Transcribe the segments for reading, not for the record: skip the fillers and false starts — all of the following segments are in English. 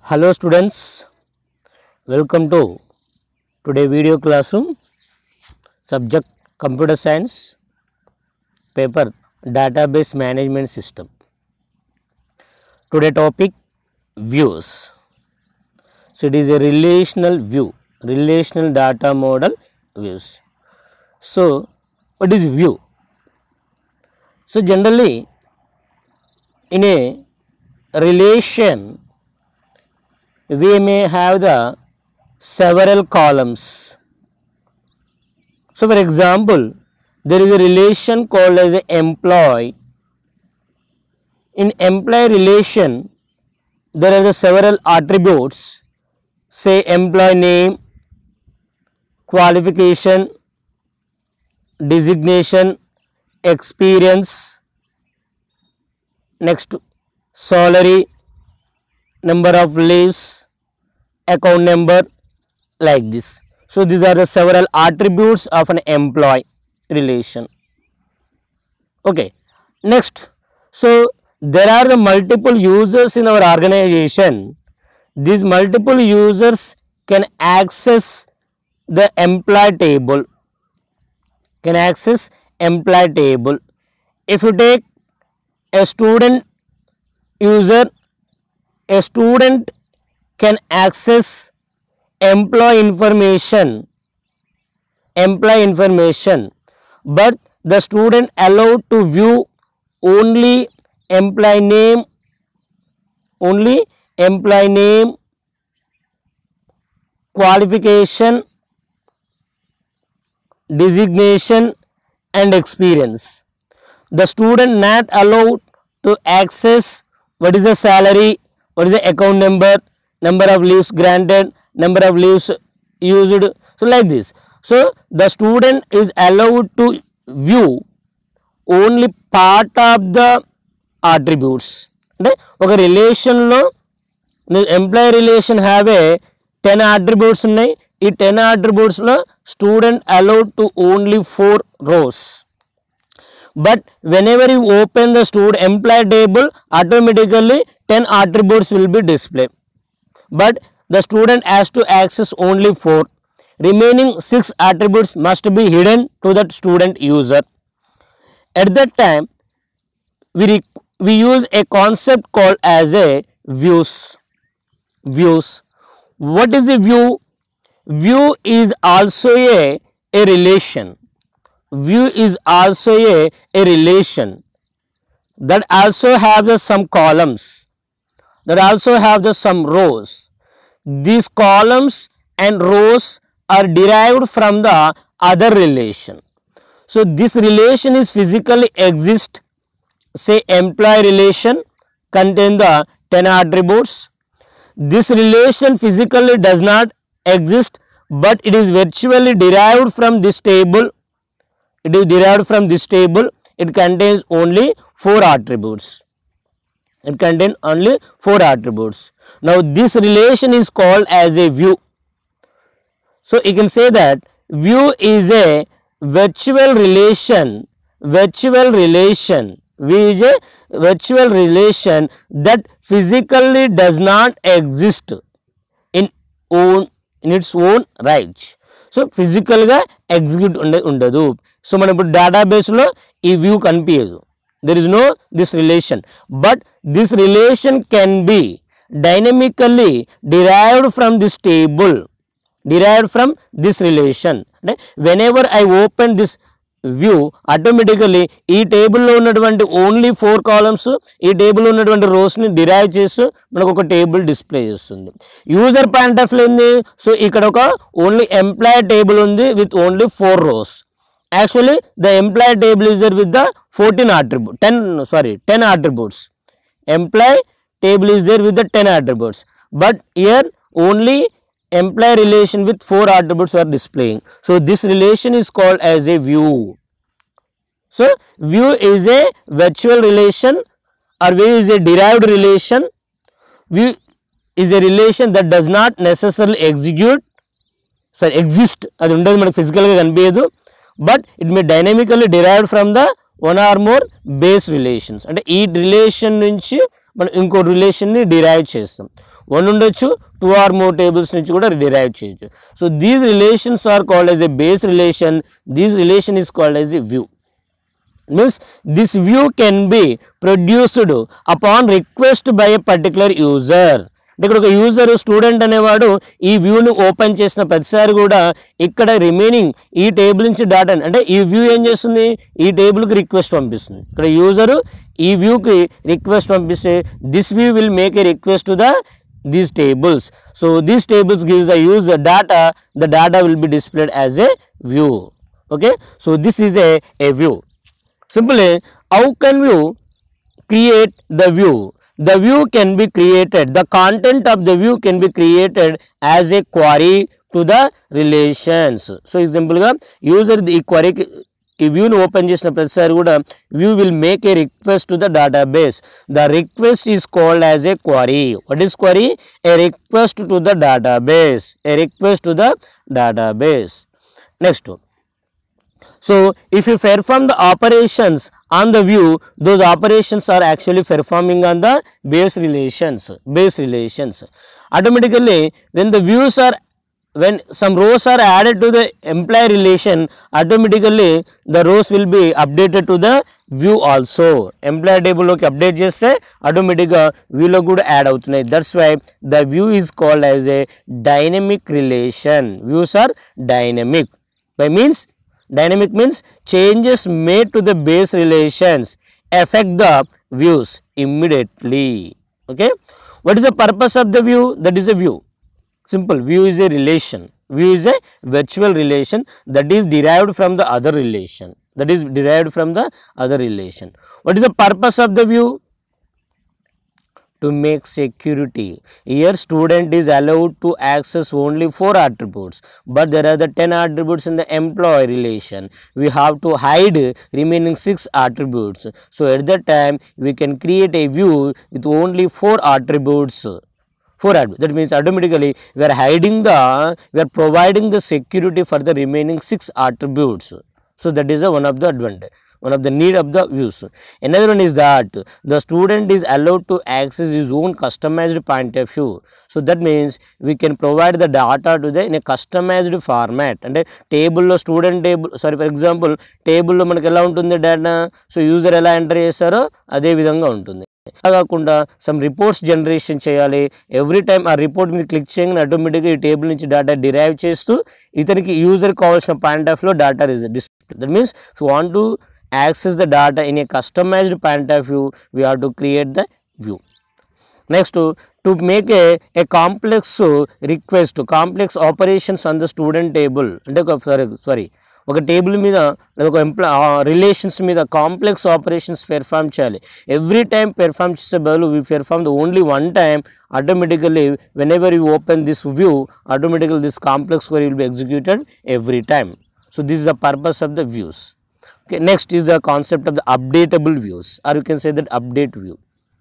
Hello students, welcome to today video classroom, subject computer science, paper database management system. Today topic views. So it is a relational view, relational data model views. So what is view? So generally in a relation we may have the several columns. So for example, there is a relation called as a employee. In employee relation, there are the several attributes, say employee name, qualification, designation, experience, next salary, number of leaves, account number, like this. So these are the several attributes of an employee relation. Okay, next, so there are the multiple users in our organization. These multiple users can access the employee table, If you take a student user, a student can access employee information, but the student allowed to view only employee name, qualification, designation and experience. The student not allowed to access what is the salary, what is the account number, number of leaves granted, number of leaves used, so like this. So the student is allowed to view only part of the attributes. Okay, relation lo employee relation have a 10 attributes unnai. Ee 10 attributes lo student allowed to only 4 rows. But whenever you open the student employee table, automatically 10 attributes will be displayed. But the student has to access only 4. Remaining 6 attributes must be hidden to that student user. At that time, we use a concept called as a views. What is a view? View is also a relation. View is also a relation that also have some columns, that also have some rows. These columns and rows are derived from the other relation. So this relation is physically exist. Say employee relation contain the 10 attributes. This relation physically does not exist, but it is virtually derived from this table. It contains only 4 attributes. Now this relation is called as a view. So you can say that view is a virtual relation. That physically does not exist in its own right. So physical ga execute undadu. So manapu database lo ee view kanpiyadu. There is no this relation, but this relation can be dynamically derived from this table, relation. Whenever I open this view, automatically ee table lo unnatuvanti only 4 columns, ee table lo unnatuvanti rows ni derive chestu manaku oka table display chestundi. User point of view endi, so ikkada oka only employee table undi with only 4 rows. Actually the employee table is there with the 10 attributes. Employee table is there with the 10 attributes, but here only employee relation with 4 attributes are displaying. So this relation is called as a view. So view is a virtual relation, or view is a derived relation. View is a relation that does not necessarily exist. అది ఉండదు మనకు ఫిజికల్గా కనిపించదు, but it may dynamically derived from the one or more base relations. అంటే ఈ relation నుంచి మనం ఇంకో రిలేషన్ని డిరైవ్ చేస్తాం. వన్ ఉండొచ్చు, 2 or more టేబుల్స్ నుంచి కూడా డిరైవ్ చేయొచ్చు. So these relations are called as a base relation. This relation is called as a view. Means this view can be produced upon request by a particular user. ఇక్కడ ఒక user student అనేవాడు ఈ వ్యూని open చేసిన ప్రతిసారి కూడా ఇక్కడ remaining ఈ టేబుల్ నుంచి డాటా అంటే ఈ వ్యూ ఏం చేస్తుంది, ఈ టేబుల్కి రిక్వెస్ట్ పంపిస్తుంది. ఇక్కడ యూజరు ఈ వ్యూకి రిక్వెస్ట్ పంపిస్తే this view will make a request to these tables. So these tables gives the user data. The data will be displayed as a view. Okay, so this is a view. Simply, how can you create the view? The view can be created, the content of the view can be created as a query to the relations. So example ga user the query ఈ వ్యూని open చేసిన ప్రతిసారి కూడా view will make a request to the database. The request is called as a query. What is query? A request to the database. A request to the database. Next, so if you perform the operations on the view, those operations are actually performing on the base relations. Automatically when some rows are added to the employee relation, automatically the rows will be updated to the view also. Employee table loki update cheste automatic ga view lo kuda add avutunayi. That's why the view is called as a dynamic relation. Views are dynamic. By means dynamic means changes made to the base relations affect the views immediately. Okay, what is the purpose of the view? That is a view. Simple. View is a relation. View is a virtual relation that is derived from the other relation. What is the purpose of the view? To make security. Here student is allowed to access only 4 attributes, but there are the 10 attributes in the employee relation. We have to hide remaining 6 attributes. So at that time we can create a view with only 4 attributes. That means automatically we are providing the security for the remaining 6 attributes. So that is one of the advantage, one of the need of the views. Another one is that the student is allowed to access his own customized point of view. So that means we can provide the data to the in a customized format. And table lo student table, for example table lo manaku ela untundi data, so user ela enter chesaro ade vidhanga untundi. కాకుండా some reports generation చేయాలి. Every time ఆ report మీద click చేయగానే ఆటోమేటిక్గా ఈ table నుంచి data derive చేస్తూ ఇతనికి యూజర్ కావాల్సిన పాయింట్ ఆఫ్ లో data display. That means you want to access the data in a customized point of view, we have to create the view. Next, to make a complex request, complex operations on the student table. అంటే ఒక table మీద ఒక relations మీద complex operations perform చేయాలి. Every time perform చేసే బదులు we perform the only one time. Automatically whenever you open this view, automatically this complex query will be executed every time. So this is the purpose of the views. Okay, next is the concept of the updatable views, or you can say that update view.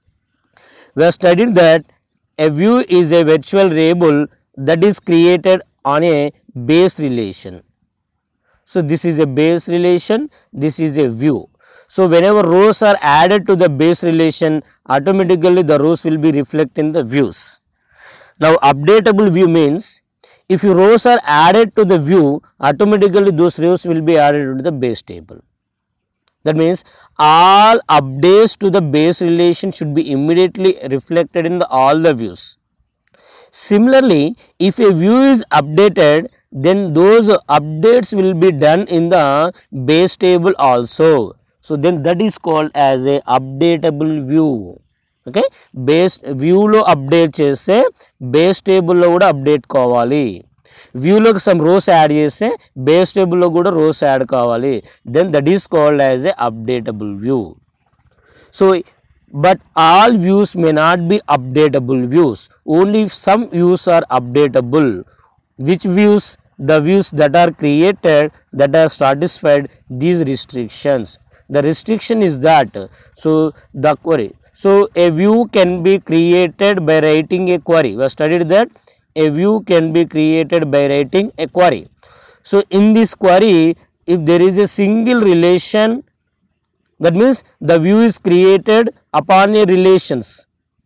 We have studied that a view is a virtual variable that is created on a base relation. So this is a base relation, this is a view. So whenever rows are added to the base relation, automatically the rows will be reflected in the views. Now updatable view means if rows are added to the view, automatically those rows will be added to the base table. That means all updates to the base relation should be immediately reflected in all the views. Similarly, if a view is updated, then those updates will be done in the base table also. So then that is called as a updatable view. Okay, base view lo update cheste base table lo kuda update kavali. View lo some rows add cheste base table lo kuda rows add kavali. Then that is called as a updatable view. So but all views may not be updatable views. Only some views are updatable. Which views? The views that are created that are satisfied these restrictions. The restriction is that, so the query. So a view can be created by writing a query. We have studied that a view can be created by writing a query. So in this query, if there is a single relation, that means the view is created upon a relations.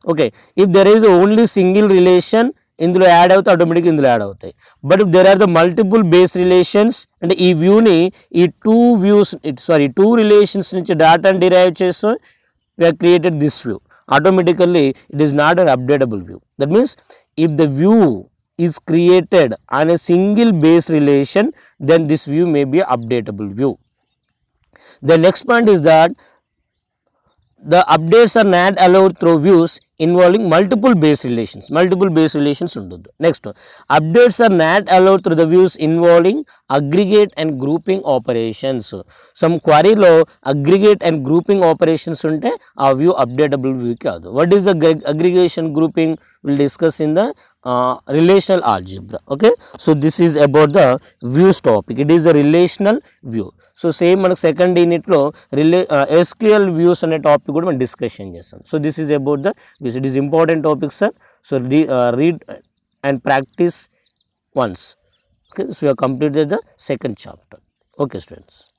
Okay. If there is only single relation ఇందులో add అవుతే ఆటోమేటిక్గా ఇందులో add అవుతాయి. But if there are the multiple base relations అంటే ఈ వ్యూని ఈ two relations నుంచి డాటాని డిరైవ్ చేస్తూ we have created this view. Automatically it is not an updatable view. That means if the view is created on a single base relation, then this view may be an updatable view. The next point is that the updates are not allowed through views involving multiple base relations. Multiple base relations unduddu. Next, updates are not allowed through the views involving aggregate and grouping operations. Some query lo aggregate and grouping operations unte aa view updatable view kaadu. What is the aggregation grouping? We'll discuss in the relational algebra. Okay, so this is about the views topic. It is a relational view. So same మనకు second యూనిట్లో SQL views అనే topic కూడా మనం discussion చేస్తాం. So this is about the views. It is important topic sir. So read and practice once. Okay, so you completed the second chapter. Okay students.